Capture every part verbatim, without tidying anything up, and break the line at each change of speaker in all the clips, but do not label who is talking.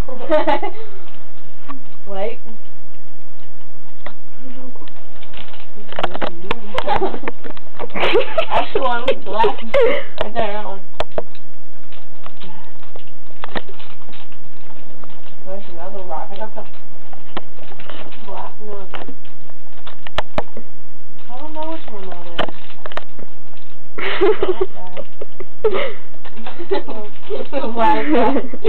Wait. That's the one with glasses. Right there, that one. There's another rock. I got the black nose. I don't know which one that is. The black guy.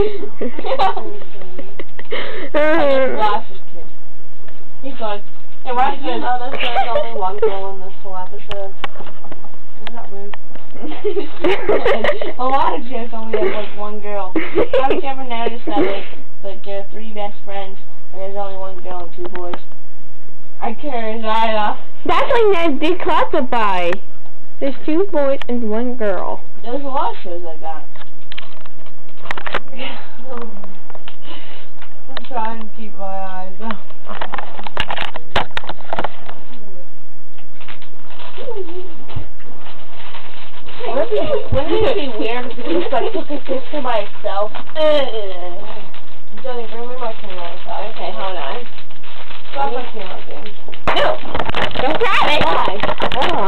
I got glasses kid. He's like, hey, why did you know that there's only one girl in this whole episode? Isn't that rude? A lot of jokes only have like one girl. Haven't you ever noticed that like, like there are three best friends and there's only one girl and two boys? I care his eye off.
That's like that's declassified. There's two boys and one girl.
There's a lot of shows like that. I'm trying to keep my eyes up. Wouldn't it be, wouldn't it be weird if you just like took a picture by itself? Johnny, bring me my camera outside. Okay, hold on. Stop my camera, James.
No! Don't grab it!
Why? Hold on.